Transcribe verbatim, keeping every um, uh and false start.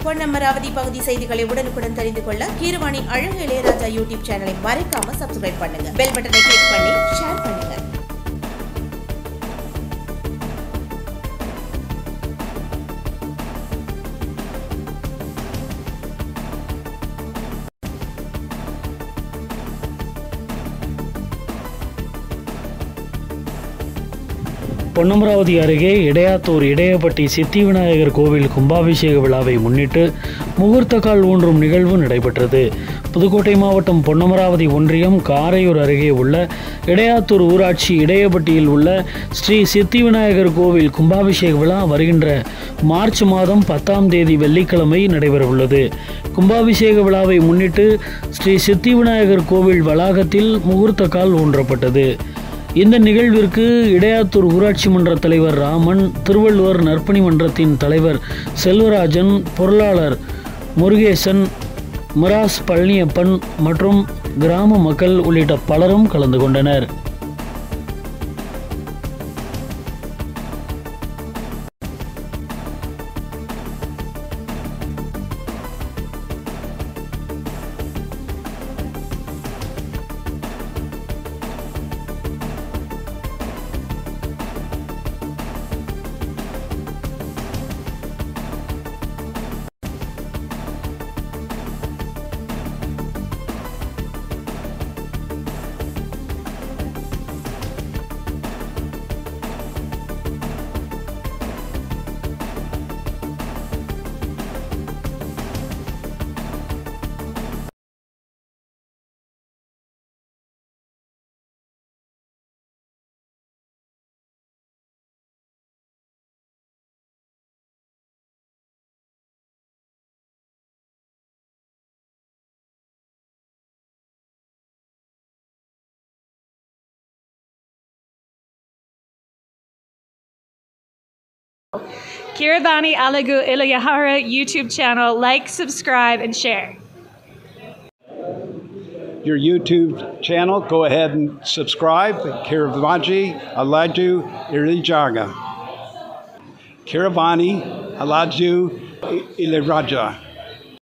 பொன்னமராவதி பகுதி செய்திகளை உடனுக்குடன் தெரிந்து கொள்ள கீரவாணி அழகு இளையராஜா யூடியூப் சேனலை மறக்காம சப்ஸ்கிரைப் பண்ணுங்க. பெல் பட்டனை கிளிக் பண்ணி ஷேர் பண்ணுங்க. பொன்னமராவதி அருகே இடையாத்தூர் இடையப்பட்டி சித்தி விநாயகர் கோவில் கும்பாபிஷேக விழாவை முன்னிட்டு முகூர்த்த கால் ஊன்றும் நிகழ்வு நடைபெற்றது. புதுக்கோட்டை மாவட்டம் பொன்னமராவதி ஒன்றியம் காரையூர் அருகே உள்ள இடையாத்தூர் ஊராட்சி இடையப்பட்டியில் உள்ள ஸ்ரீ சித்தி விநாயகர் கோவில் கும்பாபிஷேக விழா வருகின்ற மார்ச் மாதம் பத்தாம் தேதி வெள்ளிக்கிழமை நடைபெறவுள்ளது. கும்பாபிஷேக விழாவை முன்னிட்டு ஸ்ரீ சித்தி விநாயகர் கோவில் வளாகத்தில் முகூர்த்த கால் ஊன்றப்பட்டது. இந்த நிகழ்விற்கு இடையாத்தூர் ஊராட்சி மன்ற தலைவர் ராமன், திருவள்ளுவர் நற்பணி மன்றத்தின் தலைவர் செல்வராஜன், பொருளாளர் முருகேசன், மிராஸ் பழனியப்பன் மற்றும் கிராம மக்கள் உள்ளிட்ட பலரும் கலந்து கொண்டனர். Kieravani Alagu Ilayahara YouTube channel. Like, subscribe, and share. Your YouTube channel, go ahead and subscribe. Kieravani Alaju Ilijaga. Kieravani Alaju Iliraja.